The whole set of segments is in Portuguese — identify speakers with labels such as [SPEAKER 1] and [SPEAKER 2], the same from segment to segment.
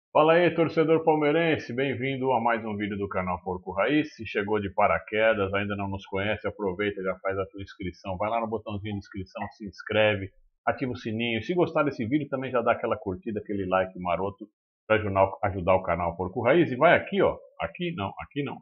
[SPEAKER 1] Fala aí, torcedor palmeirense, bem-vindo a mais um vídeo do canal Porco Raiz. Se chegou de paraquedas, ainda não nos conhece, aproveita e já faz a tua inscrição. Vai lá no botãozinho de inscrição, se inscreve, ativa o sininho. Se gostar desse vídeo, também já dá aquela curtida, aquele like maroto para ajudar o canal Porco Raiz. E vai aqui, ó, aqui não,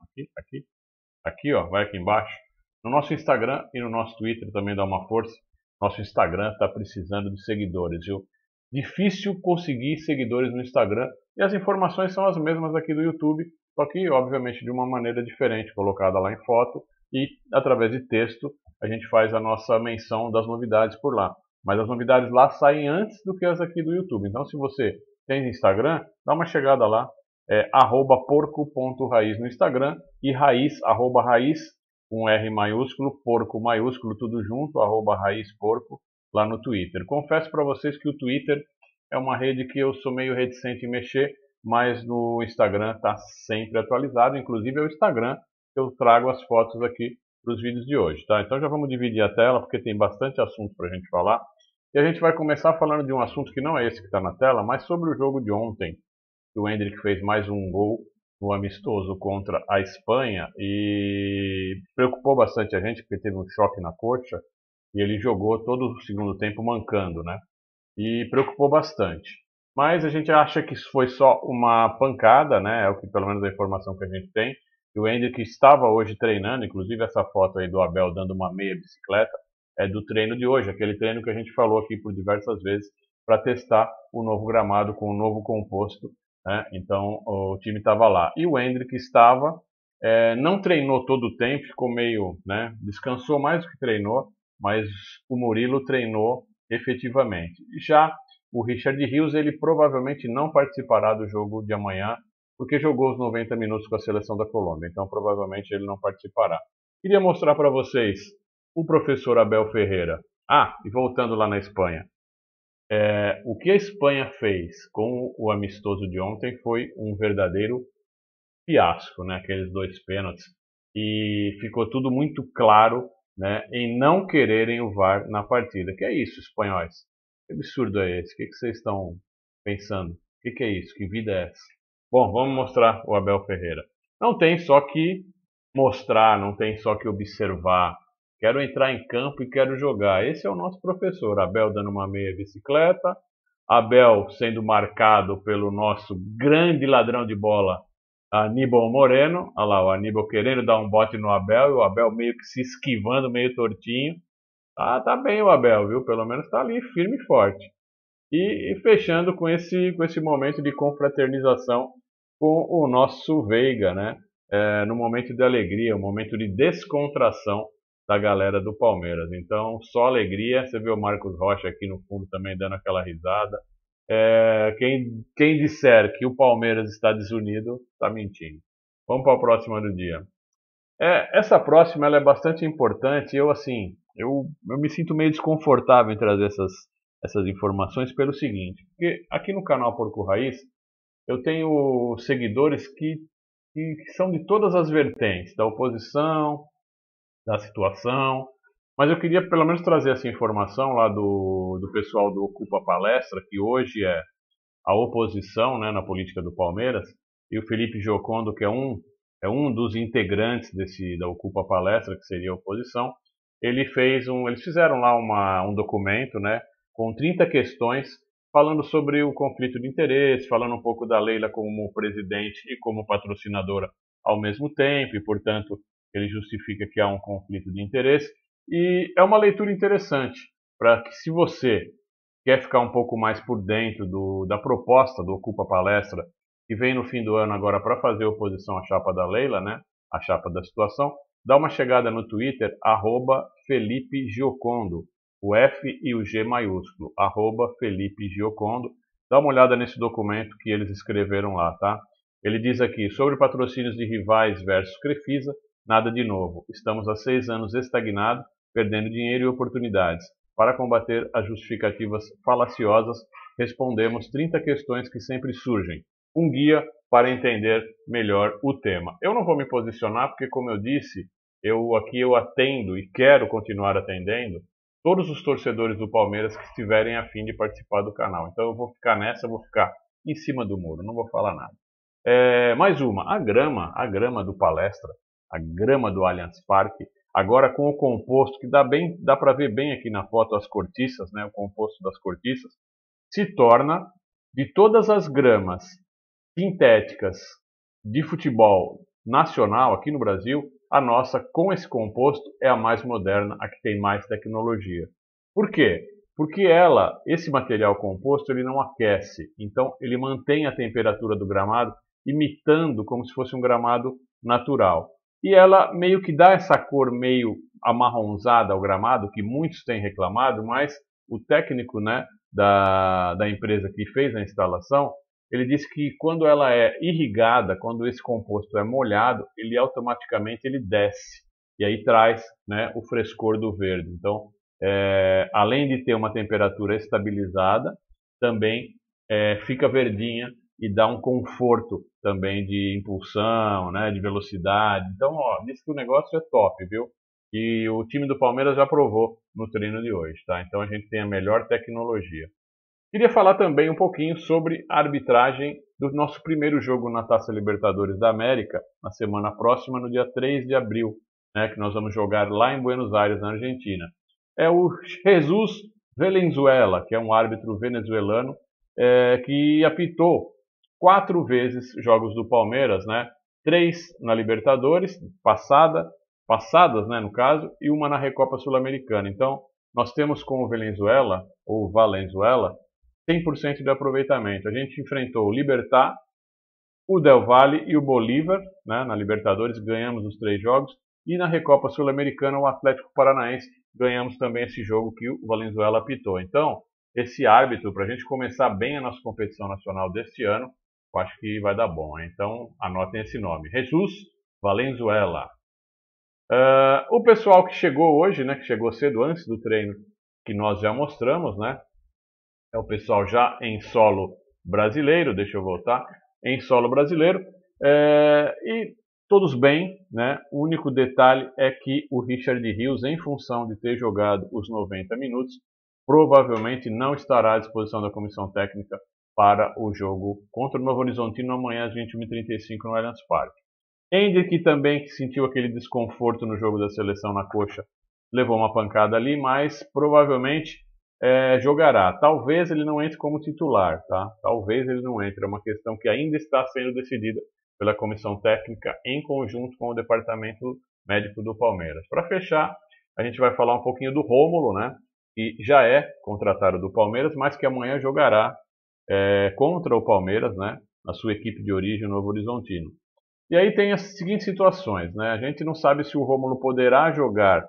[SPEAKER 1] aqui, ó, vai aqui embaixo. No nosso Instagram e no nosso Twitter também dá uma força. Nosso Instagram está precisando de seguidores, viu? Difícil conseguir seguidores no Instagram e as informações são as mesmas aqui do YouTube, só que obviamente de uma maneira diferente, colocada lá em foto e através de texto a gente faz a nossa menção das novidades por lá. Mas as novidades lá saem antes do que as aqui do YouTube. Então se você tem Instagram, dá uma chegada lá, @porco.raiz no Instagram e raiz, @raiz, com R maiúsculo, porco maiúsculo, tudo junto, @raizporco, lá no Twitter. Confesso para vocês que o Twitter é uma rede que eu sou meio reticente em mexer, mas no Instagram está sempre atualizado, inclusive é o Instagram que eu trago as fotos aqui para os vídeos de hoje, tá? Então já vamos dividir a tela, porque tem bastante assunto para a gente falar. E a gente vai começar falando de um assunto que não é esse que está na tela, mas sobre o jogo de ontem, que o Endrick fez mais um gol no amistoso contra a Espanha e preocupou bastante a gente, porque teve um choque na coxa e ele jogou todo o segundo tempo mancando, né? E preocupou bastante. Mas a gente acha que isso foi só uma pancada, né? É o que pelo menos a informação que a gente tem. E o Endrick estava hoje treinando, inclusive essa foto aí do Abel dando uma meia bicicleta é do treino de hoje, aquele treino que a gente falou aqui por diversas vezes para testar o novo gramado com o novo composto, né? Então o time estava lá. E o Endrick estava, não treinou todo o tempo, ficou meio, né? Descansou mais do que treinou, mas o Murilo treinou efetivamente. Já o Richard Rios, ele provavelmente não participará do jogo de amanhã, porque jogou os 90 minutos com a seleção da Colômbia, então provavelmente ele não participará. Queria mostrar para vocês o professor Abel Ferreira. Ah, e voltando lá na Espanha, o que a Espanha fez com o amistoso de ontem foi um verdadeiro fiasco, né? Aqueles dois pênaltis. E ficou tudo muito claro, né, em não quererem o VAR na partida. Que é isso, espanhóis? Que absurdo é esse? O que vocês estão pensando? O que é isso? Que vida é essa? Bom, vamos mostrar o Abel Ferreira. Não tem só que mostrar, não tem só que observar. Quero entrar em campo e quero jogar. Esse é o nosso professor. Abel dando uma meia bicicleta. Abel sendo marcado pelo nosso grande ladrão de bola, Aníbal Moreno. Olha lá, o Aníbal querendo dar um bote no Abel e o Abel meio que se esquivando, meio tortinho. Tá bem o Abel, viu? Pelo menos tá ali firme e forte. E fechando com esse momento de confraternização com o nosso Veiga, né? No momento de alegria, um momento de descontração da galera do Palmeiras. Então, só alegria. Você vê o Marcos Rocha aqui no fundo também dando aquela risada. Quem disser que o Palmeiras está desunido, está mentindo. Vamos para a próxima do dia. Essa próxima ela é bastante importante. Eu me sinto meio desconfortável em trazer essas informações pelo seguinte, porque aqui no canal Porco Raiz eu tenho seguidores que são de todas as vertentes, da oposição, da situação, mas eu queria pelo menos trazer essa informação lá do pessoal do Ocupa Palestra, que hoje é a oposição, né, na política do Palmeiras, e o Felipe Giocondo, que é um dos integrantes da Ocupa Palestra, que seria a oposição, eles fizeram lá um documento, né, com 30 questões falando sobre o conflito de interesse, falando um pouco da Leila como presidente e como patrocinadora ao mesmo tempo, e portanto ele justifica que há um conflito de interesse. E é uma leitura interessante para que, se você quer ficar um pouco mais por dentro da proposta do Ocupa Palestra, que vem no fim do ano agora para fazer oposição à chapa da Leila, né, a chapa da situação, dá uma chegada no Twitter, Felipe Giocondo, o F e o G maiúsculo, Felipe Giocondo. Dá uma olhada nesse documento que eles escreveram lá, tá? Ele diz aqui, sobre patrocínios de rivais versus Crefisa, nada de novo. Estamos há 6 anos estagnados, perdendo dinheiro e oportunidades. Para combater as justificativas falaciosas, respondemos 30 questões que sempre surgem. Um guia para entender melhor o tema. Eu não vou me posicionar porque, como eu disse, eu atendo e quero continuar atendendo todos os torcedores do Palmeiras que estiverem a fim de participar do canal. Então eu vou ficar nessa, eu vou ficar em cima do muro, não vou falar nada. Mais uma, a grama do Palestra, a grama do Allianz Parque, agora com o composto, que dá para ver bem aqui na foto as cortiças, né, o composto das cortiças, se torna, de todas as gramas sintéticas de futebol nacional aqui no Brasil, a nossa, com esse composto, é a mais moderna, a que tem mais tecnologia. Por quê? Porque esse material composto, ele não aquece, então ele mantém a temperatura do gramado, imitando como se fosse um gramado natural. E ela meio que dá essa cor meio amarronzada ao gramado, que muitos têm reclamado, mas o técnico, né, da empresa que fez a instalação, ele disse que quando ela é irrigada, quando esse composto é molhado, ele automaticamente desce, e aí traz, né, o frescor do verde. Então, além de ter uma temperatura estabilizada, também fica verdinha e dá um conforto também de impulsão, né, de velocidade. Então, diz que o negócio é top, viu? E o time do Palmeiras já provou no treino de hoje, tá? Então a gente tem a melhor tecnologia. Queria falar também um pouquinho sobre a arbitragem do nosso primeiro jogo na Taça Libertadores da América, na semana próxima, no dia 3 de abril, né, que nós vamos jogar lá em Buenos Aires, na Argentina. É o Jesus Valenzuela, que é um árbitro venezuelano, que apitou 4 vezes jogos do Palmeiras, né? 3 na Libertadores, passadas, né, no caso, e uma na Recopa Sul-Americana. Então, nós temos com o Valenzuela, ou Valenzuela, 100% de aproveitamento. A gente enfrentou o Libertad, o Del Valle e o Bolívar, né, na Libertadores, ganhamos os 3 jogos, e na Recopa Sul-Americana o Atlético Paranaense, ganhamos também esse jogo que o Valenzuela apitou. Então, esse árbitro, para a gente começar bem a nossa competição nacional deste ano, eu acho que vai dar bom. Então, anotem esse nome, Jesus Valenzuela. O pessoal que chegou hoje, né, que chegou cedo antes do treino, que nós já mostramos, né, é o pessoal já em solo brasileiro, deixa eu voltar, em solo brasileiro, e todos bem, né? O único detalhe é que o Richard Rios, em função de ter jogado os 90 minutos, provavelmente não estará à disposição da comissão técnica para o jogo contra o Novo Horizontino amanhã às 21h35 no Allianz Parque. Hendrick também, que sentiu aquele desconforto no jogo da seleção na coxa, levou uma pancada ali, mas provavelmente jogará. Talvez ele não entre como titular, tá? Talvez ele não entre. É uma questão que ainda está sendo decidida pela comissão técnica em conjunto com o departamento médico do Palmeiras. Para fechar, a gente vai falar um pouquinho do Rômulo, né? Que já é contratado do Palmeiras, mas que amanhã jogará contra o Palmeiras, né? Na sua equipe de origem, o Novo Horizontino. E aí tem as seguintes situações, né? A gente não sabe se o Rômulo poderá jogar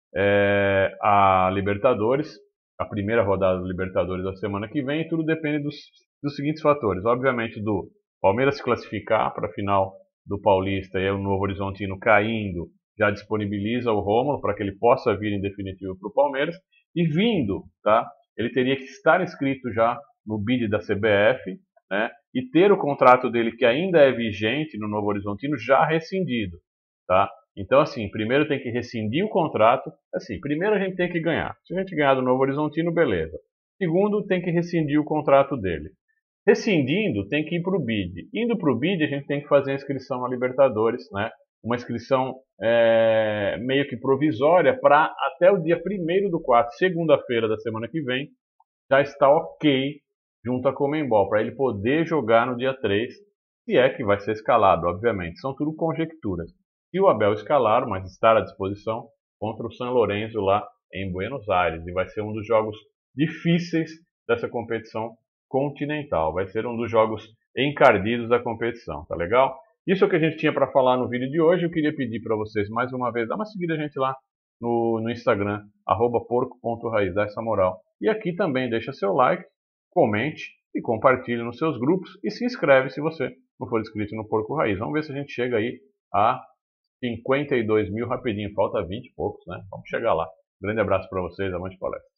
[SPEAKER 1] a Libertadores, a primeira rodada da Libertadores da semana que vem, e tudo depende dos seguintes fatores. Obviamente, do Palmeiras se classificar para a final do Paulista e o Novo Horizontino caindo, já disponibiliza o Rômulo para que ele possa vir em definitivo para o Palmeiras. E vindo, tá? Ele teria que estar inscrito já no BID da CBF, né? E ter o contrato dele, que ainda é vigente no Novo Horizontino, já rescindido, tá? Então, assim, primeiro tem que rescindir o contrato. Assim, primeiro a gente tem que ganhar. Se a gente ganhar do Novo Horizontino, beleza. Segundo, tem que rescindir o contrato dele. Rescindindo, tem que ir para o BID. Indo para o BID, a gente tem que fazer a inscrição na Libertadores, né? Uma inscrição meio que provisória para até o dia 1º/4, segunda-feira da semana que vem, já está ok junto à Conmebol, para ele poder jogar no dia 3, se é que vai ser escalado, obviamente. São tudo conjecturas. Se o Abel escalar, mas estar à disposição contra o San Lorenzo lá em Buenos Aires. E vai ser um dos jogos difíceis dessa competição continental. Vai ser um dos jogos encardidos da competição, tá legal? Isso é o que a gente tinha para falar no vídeo de hoje. Eu queria pedir para vocês, mais uma vez, dá uma seguida a gente lá no Instagram, @porco.raiz, dá essa moral. E aqui também deixa seu like, comente e compartilhe nos seus grupos e se inscreve se você não for inscrito no Porco Raiz. Vamos ver se a gente chega aí a 52 mil rapidinho. Falta 20 e poucos, né? Vamos chegar lá. Grande abraço para vocês, avante palestra.